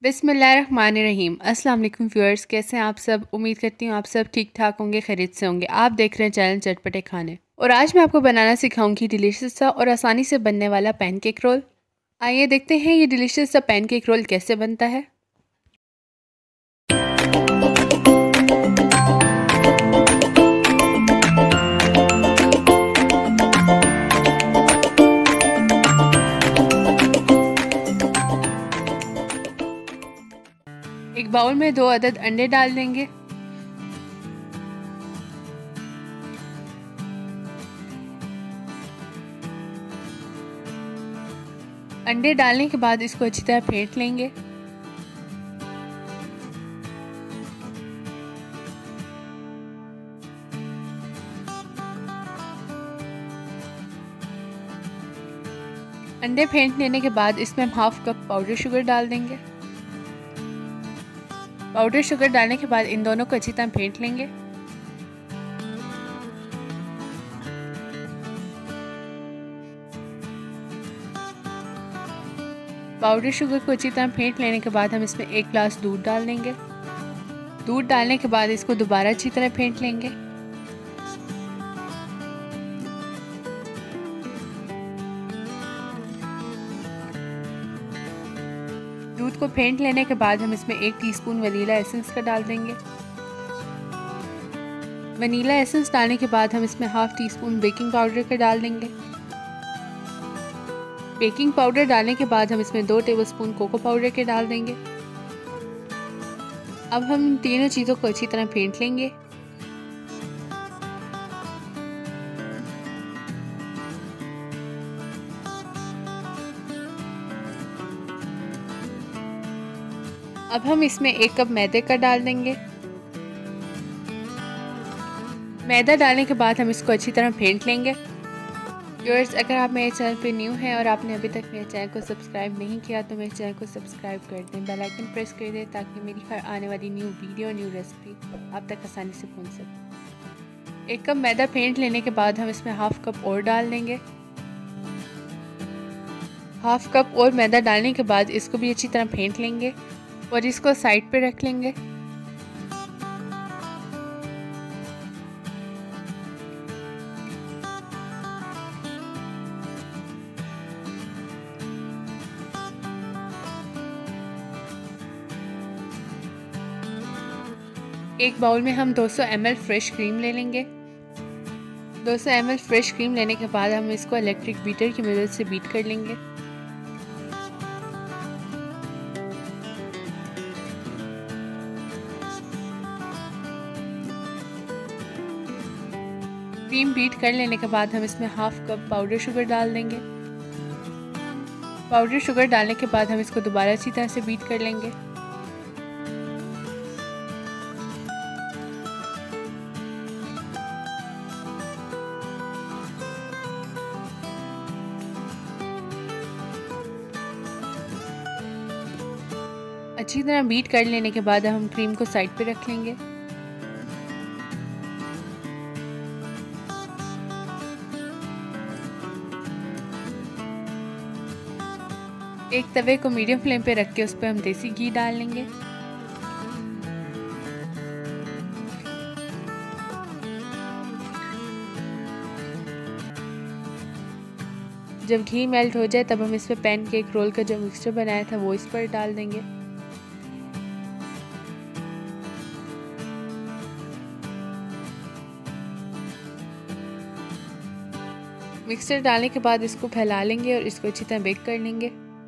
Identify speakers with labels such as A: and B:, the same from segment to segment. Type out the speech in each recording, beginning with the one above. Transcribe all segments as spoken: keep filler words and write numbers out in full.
A: बिस्मिल्लाहिर्रहमानिर्रहीम। अस्सलाम वालेकुम व्यूअर्स, कैसे हैं आप सब। उम्मीद करती हूँ आप सब ठीक ठाक होंगे, खैरियत से होंगे। आप देख रहे हैं चैनल चटपटे खाने और आज मैं आपको बनाना सिखाऊंगी डिलीशियस सा और आसानी से बनने वाला पैनकेक रोल। आइए देखते हैं ये डिलीशियस सा पैनकेक रोल कैसे बनता है। एक बाउल में दो अदद अंडे डाल देंगे। अंडे डालने के बाद इसको अच्छी तरह फेंट लेंगे। अंडे फेंट लेने के बाद इसमें हम हाफ कप पाउडर शुगर डाल देंगे। पाउडर शुगर डालने के बाद इन दोनों को अच्छी तरह फेंट लेंगे। पाउडर शुगर को अच्छी तरह फेंट लेने के बाद हम इसमें एक गिलास दूध डाल देंगे। दूध डालने के बाद इसको दोबारा अच्छी तरह फेंट लेंगे। दूध को फेंट लेने के बाद हम इसमें एक टीस्पून वनीला एसेंस का डाल देंगे। वनीला एसेंस डालने के बाद हम इसमें half teaspoon baking powder का डाल देंगे। बेकिंग पाउडर डालने के बाद हम इसमें दो टेबलस्पून कोको पाउडर के डाल देंगे। अब हम इन तीनों चीज़ों को अच्छी तरह फेंट लेंगे। अब हम इसमें एक कप मैदे का डाल देंगे। मैदा डालने के बाद हम इसको अच्छी तरह फेंट लेंगे। व्यूअर्स, अगर आप मेरे चैनल पे न्यू हैं और आपने अभी तक मेरे चैनल को सब्सक्राइब नहीं किया तो मेरे चैनल को सब्सक्राइब कर दें, बेल आइकन प्रेस कर दें ताकि मेरी हर आने वाली न्यू वीडियो न्यू रेसिपी आप तक आसानी से पहुंच सके। एक कप मैदा फेंट लेने के बाद हम इसमें हाफ कप और डाल देंगे। हाफ कप और मैदा डालने के बाद इसको भी अच्छी तरह फेंट लेंगे और इसको साइड पे रख लेंगे। एक बाउल में हम दो सौ एम एल फ्रेश क्रीम ले लेंगे। दो सौ एम एल फ्रेश क्रीम लेने के बाद हम इसको इलेक्ट्रिक बीटर की मदद से बीट कर लेंगे। क्रीम बीट कर लेने के बाद हम इसमें हाफ कप पाउडर शुगर डाल देंगे। पाउडर शुगर डालने के बाद हम इसको दोबारा अच्छी तरह से बीट कर लेंगे। अच्छी तरह बीट कर लेने के बाद हम क्रीम को साइड पे रख लेंगे। एक तवे को मीडियम फ्लेम पे रख के उस पर हम देसी घी डाल लेंगे। जब घी मेल्ट हो जाए तब हम इस पर पैनकेक रोल का जो मिक्सचर बनाया था वो इस पर डाल देंगे। मिक्सचर डालने के बाद इसको फैला लेंगे और इसको अच्छी तरह बेक कर लेंगे।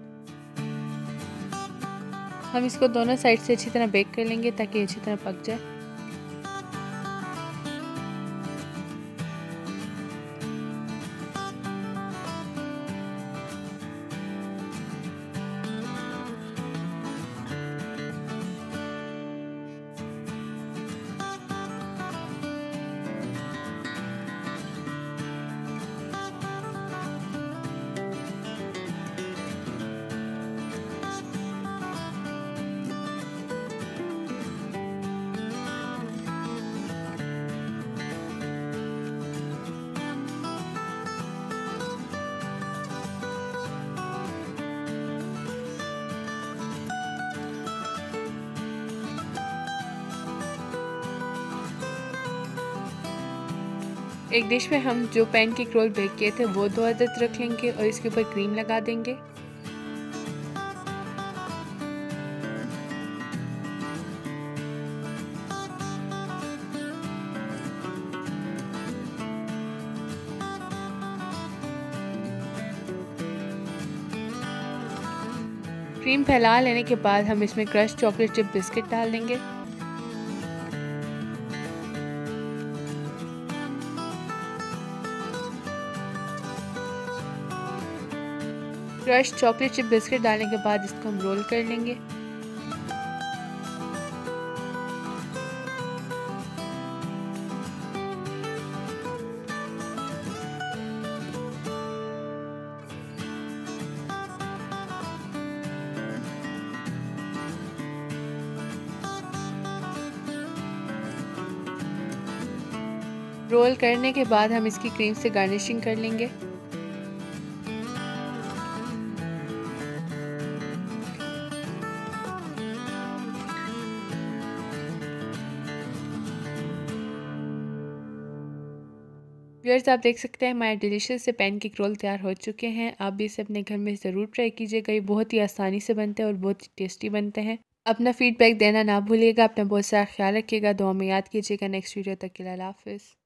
A: हम इसको दोनों साइड से अच्छी तरह बेक कर लेंगे ताकि अच्छी तरह पक जाए। एक डिश में हम जो पैनकेक रोल बेक किए थे वो दो अदद रख लेंगे और इसके ऊपर क्रीम लगा देंगे। क्रीम फैला लेने के बाद हम इसमें क्रश चॉकलेट चिप बिस्किट डाल देंगे। क्रश चॉकलेट चिप बिस्किट डालने के बाद इसको हम रोल कर लेंगे। रोल करने के बाद हम इसकी क्रीम से गार्निशिंग कर लेंगे। व्यूअर्स, आप देख सकते हैं हमारे डिलीशियस से पैनकेक रोल तैयार हो चुके हैं। आप भी इसे अपने घर में ज़रूर ट्राई कीजिएगा। ये बहुत ही आसानी से बनते हैं और बहुत ही टेस्टी बनते हैं। अपना फीडबैक देना ना भूलिएगा। अपना बहुत सारा ख्याल रखिएगा। दुआ में याद कीजिएगा। नेक्स्ट वीडियो तक के लिए अल्लाह हाफ़िज़।